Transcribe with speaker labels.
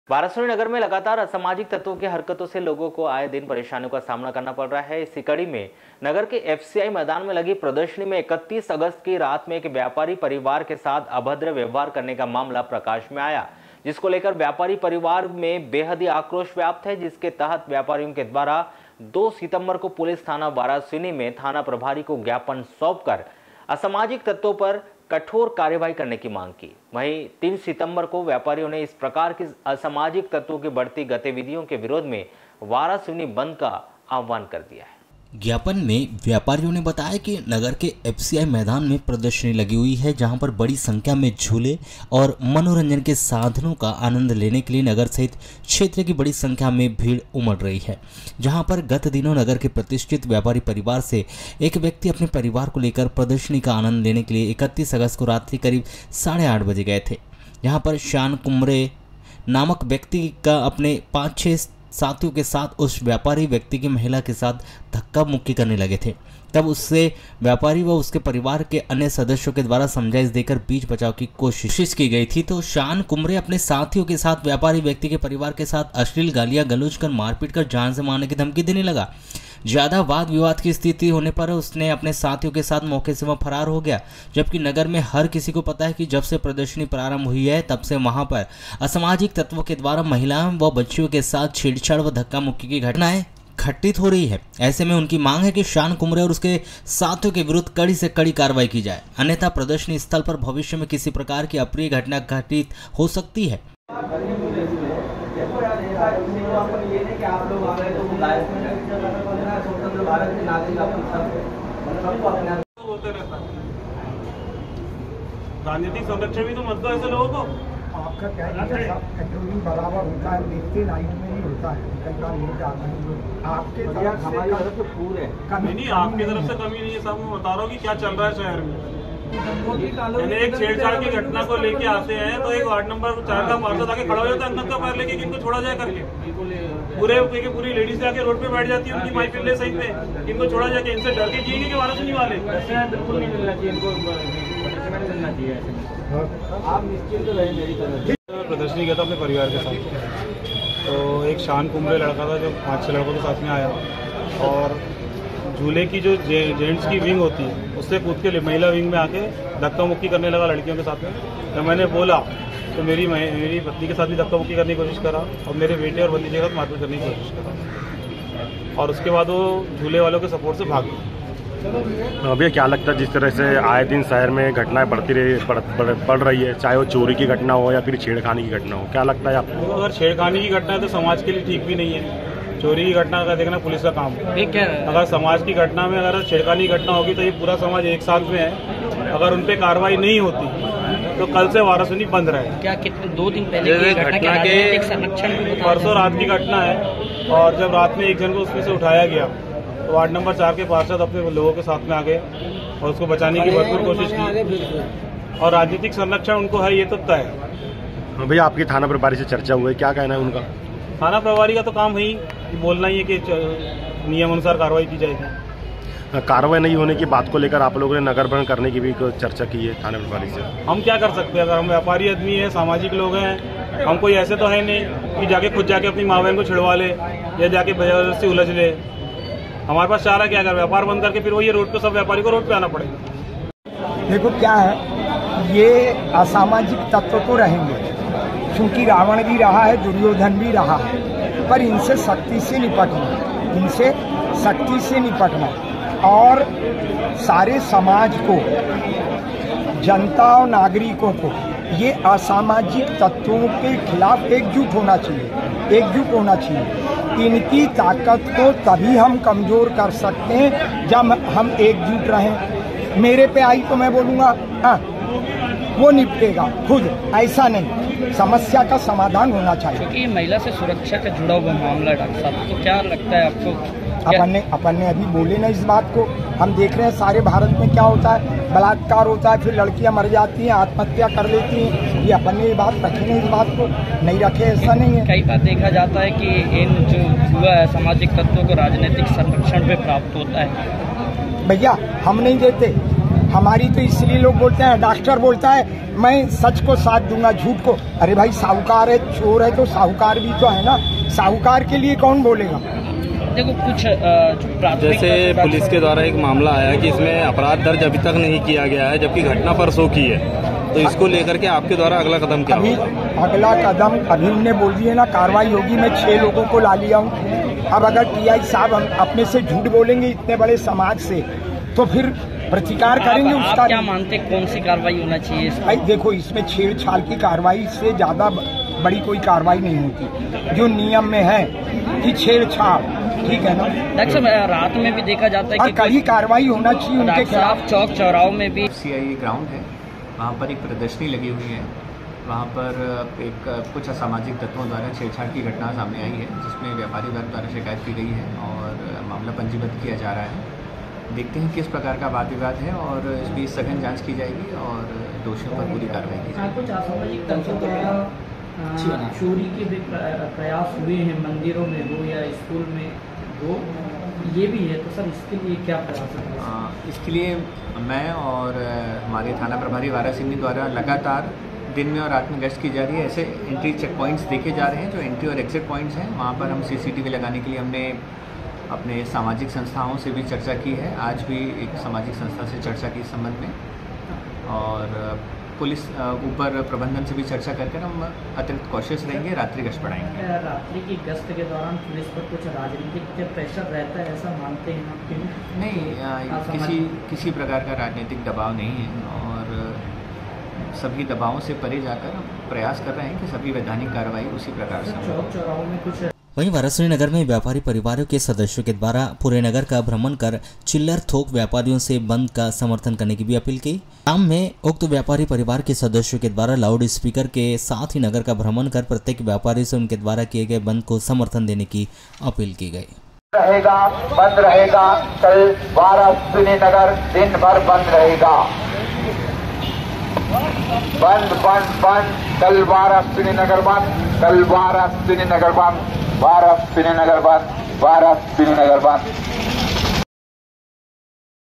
Speaker 1: वाराणसी नगर में लगातार असामाजिक तत्वों की हरकतों से लोगों को आए दिन परेशानियों का सामना करना पड़ रहा है। इसी कड़ी में नगर के एफसीआई मैदान में लगी प्रदर्शनी में 31 अगस्त की रात में एक व्यापारी परिवार के साथ अभद्र व्यवहार करने का मामला प्रकाश में आया, जिसको लेकर व्यापारी परिवार में बेहद ही आक्रोश व्याप्त है। जिसके तहत व्यापारियों के द्वारा 2 सितंबर को पुलिस थाना वाराणसी में थाना प्रभारी को ज्ञापन सौंपकर असामाजिक तत्वों पर कठोर कार्रवाई करने की मांग की। वहीं 3 सितंबर को व्यापारियों ने इस प्रकार की असामाजिक तत्वों की बढ़ती गतिविधियों के विरोध में वाराणसी बंद का आह्वान कर दिया है।
Speaker 2: ज्ञापन में व्यापारियों ने बताया कि नगर के एफसीआई मैदान में प्रदर्शनी लगी हुई है, जहां पर बड़ी संख्या में झूले और मनोरंजन के साधनों का आनंद लेने के लिए नगर सहित क्षेत्र की बड़ी संख्या में भीड़ उमड़ रही है। जहां पर गत दिनों नगर के प्रतिष्ठित व्यापारी परिवार से एक व्यक्ति अपने परिवार को लेकर प्रदर्शनी का आनंद लेने के लिए 31 अगस्त को रात्रि करीब 8:30 बजे गए थे। यहाँ पर शान कुमरे नामक व्यक्ति का अपने 5-6 साथियों के साथ उस व्यापारी व्यक्ति की महिला के साथ धक्का मुक्की करने लगे थे। तब उससे व्यापारी व उसके परिवार के अन्य सदस्यों के द्वारा समझाइश देकर बीच बचाव की कोशिश की गई थी। तो शान कुमरे अपने साथियों के साथ व्यापारी व्यक्ति के परिवार के साथ अश्लील गालियां गलौज कर मारपीट कर जान से मारने की धमकी देने लगा। ज्यादा वाद विवाद की स्थिति होने पर उसने अपने साथियों के साथ मौके से वह फरार हो गया। जबकि नगर में हर किसी को पता है कि जब से प्रदर्शनी प्रारंभ हुई है तब से वहां पर असामाजिक तत्वों के द्वारा महिलाओं व बच्चियों के साथ छेड़छाड़ व धक्का मुक्की की घटनाएं घटित हो रही है। ऐसे में उनकी मांग है कि शान कुमरे और उसके साथियों के विरुद्ध कड़ी से कड़ी कार्रवाई की जाए, अन्यथा प्रदर्शनी स्थल पर भविष्य में किसी प्रकार की अप्रिय घटना घटित हो सकती है।
Speaker 3: राजनीतिक संरक्षण भी तो मत दो ऐसे लोगों को।
Speaker 4: आपका क्या पेट्रोलिंग बराबर होता है, देखते लाइन में ही होता है, कई बार नहीं जाता है। आपके हमारी तरफ से पूरे
Speaker 3: नहीं, आपकी तरफ से कमी नहीं है। सब मैं बता रहा हूँ कि क्या चल रहा है शहर में। यानी एक छेड़छाड़ की घटना को लेके आते हैं तो एक वार्ड नंबर 4 का पार्षद आके खड़ा हो जाता है अंदर का पैर लेके, इनको छोड़ा जाए करके। पूरी लेडीज आके रोड पे बैठ जाती है, उनकी माइक ले सही पे, इनको छोड़ा जाके। इनसे डर के जिएंगे कि वाराणसी वाले बिल्कुल नहीं मिलना चाहिए इनको, मिलना चाहिए। आप निश्चिंत रहे मेरी तरफ। प्रदर्शनी किया था अपने परिवार के साथ, तो एक शान कुमरे लड़का था जो 5-6 लड़कों के साथ में आया और झूले की जो जेंट्स की विंग होती है उससे कूद के महिला विंग में आके धक्का मुक्की करने लगा लड़कियों के साथ में। जब मैंने बोला तो मेरी पत्नी के साथ भी धक्का मुक्की करने की कोशिश करा और मेरे बेटे और भतीजे के साथ मारपीट करने की कोशिश करा और उसके बाद वो झूले वालों के सपोर्ट से भाग गए।
Speaker 5: अभी क्या लगता है जिस तरह से आए दिन शहर में घटनाएं बढ़ रही है, चाहे वो चोरी की घटना हो या फिर छेड़खानी की घटना हो, क्या लगता है आपको?
Speaker 3: अगर छेड़खानी की घटना है तो समाज के लिए ठीक भी नहीं है। चोरी की घटना का देखना पुलिस का काम है। अगर समाज की घटना में अगर छेड़खानी की घटना होगी तो ये पूरा समाज एक साथ में है। अगर उन पे कार्रवाई नहीं होती तो कल से वाराणसी बंद रहे।
Speaker 6: क्या कितने 2 दिन पहले घटना के संरक्षण
Speaker 3: परसों रात की घटना है और जब रात में एक जन को उसमें से उठाया गया तो वार्ड नंबर 4 के पार्षद अपने लोगों के साथ में आ गए और उसको बचाने की भरपूर कोशिश की और राजनीतिक संरक्षण उनको है ये तो तय है।
Speaker 5: भैया आपकी थाना प्रभारी से चर्चा हुई, क्या कहना है उनका?
Speaker 3: थाना प्रभारी का तो काम ही बोलना ही है कि नियम अनुसार कार्रवाई की जाएगी।
Speaker 5: कार्रवाई नहीं होने की बात को लेकर आप लोगों ने नगर भ्रमण करने की भी चर्चा की है थाना प्रभारी से।
Speaker 3: हम क्या कर सकते हैं? अगर हम व्यापारी आदमी है, सामाजिक लोग हैं, हम कोई ऐसे तो है नहीं कि जाके खुद जाके अपनी माँ बहन को छिड़वा ले या जाके जबरदस्ती उलझ ले। हमारे पास चारा क्या, अगर व्यापार बंद करके फिर वही रोड पे सब व्यापारी को रोड पे आना पड़ेगा।
Speaker 4: देखो क्या है, ये असामाजिक तत्व तो रहेंगे क्योंकि रावण भी रहा है, दुर्योधन भी रहा है, पर इनसे सख्ती से निपटना और सारे समाज को, जनता और नागरिकों को ये असामाजिक तत्वों के खिलाफ एकजुट होना चाहिए। इनकी ताकत को तभी हम कमजोर कर सकते हैं जब हम एकजुट रहें। मेरे पे आई तो मैं बोलूँगा हाँ वो निपटेगा खुद, ऐसा नहीं, समस्या का समाधान होना चाहिए।
Speaker 6: क्योंकि महिला से सुरक्षा का जुड़ा हुआ मामला डॉक्टर साहब, तो क्या लगता है आपको?
Speaker 4: अपन ने अभी बोले ना इस बात को, हम देख रहे हैं सारे भारत में क्या होता है, बलात्कार होता है, फिर लड़कियां मर जाती हैं, आत्महत्या कर लेती हैं। ये अपन ने ये बात रखी नहीं, इस बात को नहीं रखे, ऐसा नहीं है।
Speaker 6: कई बार देखा जाता है कि इन जो हुआ है सामाजिक तत्वों को राजनीतिक संरक्षण पे प्राप्त होता है।
Speaker 4: भैया हम नहीं देते, हमारी तो इसलिए लोग बोलते हैं, डॉक्टर बोलता है मैं सच को साथ दूंगा झूठ को। अरे भाई साहूकार है, चोर है तो साहूकार भी तो है ना, साहूकार के लिए कौन बोलेगा।
Speaker 6: देखो कुछ
Speaker 7: जैसे पुलिस के द्वारा एक मामला आया कि इसमें अपराध दर्ज अभी तक नहीं किया गया है, जबकि घटना परसों की है, तो इसको लेकर के आपके द्वारा अगला कदम क्या होगा?
Speaker 4: अगला कदम अभी उन्होंने बोल दिए ना, कार्रवाई होगी। मैं 6 लोगों को ला लिया हूँ। अब अगर टीआई साहब हम अपने से झूठ बोलेंगे इतने बड़े समाज से, तो फिर प्रतिकार करेंगे उसका।
Speaker 6: क्या मानते कौन सी कार्रवाई होना चाहिए?
Speaker 4: भाई देखो, इसमें छेड़छाड़ की कार्रवाई से ज्यादा बड़ी कोई कार्रवाई नहीं होती। जो नियम में है कि छेड़छाड़, ठीक है ना।
Speaker 6: डॉक्टर साहब, रात में भी देखा जाता है कि
Speaker 4: कड़ी कार्रवाई होना चाहिए उनके खिलाफ।
Speaker 6: चौक चौराहों में भी
Speaker 8: FCI ग्राउंड है, वहाँ पर एक प्रदर्शनी लगी हुई है। वहाँ पर एक कुछ असामाजिक तत्वों द्वारा छेड़छाड़ की घटना सामने आई है, जिसमें व्यापारी वर्ग द्वारा शिकायत की गई है और मामला पंजीबद्ध किया जा रहा है। देखते हैं किस प्रकार का वाद विवाद है और इसकी सघन जांच की जाएगी और दोषियों पर पूरी कार्रवाई की जाएगी।
Speaker 6: कुछ असामाजिक तत्वों द्वारा चोरी के भी प्रयास हुए हैं, मंदिरों में हो या स्कूल में हो, ये भी है, तो सर इसके लिए क्या प्रयास है?
Speaker 8: इसके लिए मैं और हमारे थाना प्रभारी वारा सिंह द्वारा लगातार दिन में और रात में गश्त की जा रही है। ऐसे एंट्री चेक पॉइंट्स देखे जा रहे हैं, जो एंट्री और एग्जिट पॉइंट्स हैं, वहाँ पर हम CCTV लगाने के लिए हमने अपने सामाजिक संस्थाओं से भी चर्चा की है। आज भी एक सामाजिक संस्था से चर्चा की इस संबंध में, और पुलिस ऊपर प्रबंधन से भी चर्चा करके हम अतिरिक्त कॉशियस रहेंगे, रात्रि गश्त बढ़ाएंगे।
Speaker 6: रात्रि की गश्त के दौरान पुलिस पर कुछ राजनीतिक प्रेशर रहता है, ऐसा मानते हैं आप?
Speaker 8: नहीं, किसी प्रकार का राजनीतिक दबाव नहीं है और सभी दबावों से परे जाकर हम प्रयास कर रहे हैं कि सभी वैधानिक कार्रवाई उसी प्रकार से।
Speaker 6: चौक चौराहों में कुछ
Speaker 2: वहीं वाराणसी नगर में व्यापारी परिवारों के सदस्यों के द्वारा पूरे नगर का भ्रमण कर चिल्लर थोक व्यापारियों से बंद का समर्थन करने की भी अपील की। शाम में उक्त व्यापारी परिवार के सदस्यों के द्वारा लाउड स्पीकर के साथ ही नगर का भ्रमण कर प्रत्येक व्यापारी से उनके द्वारा किए गए बंद को समर्थन देने की अपील की गई।
Speaker 9: रहेगा, बंद रहेगा, कल वाराणसी नगर दिन भर बंद रहेगा। बंद बंद बंद, कल वाराणसी नगर बंद, कल वाराणसी नगर बंद, वाराणसी नगर बंद, वाराणसी नगर बंद।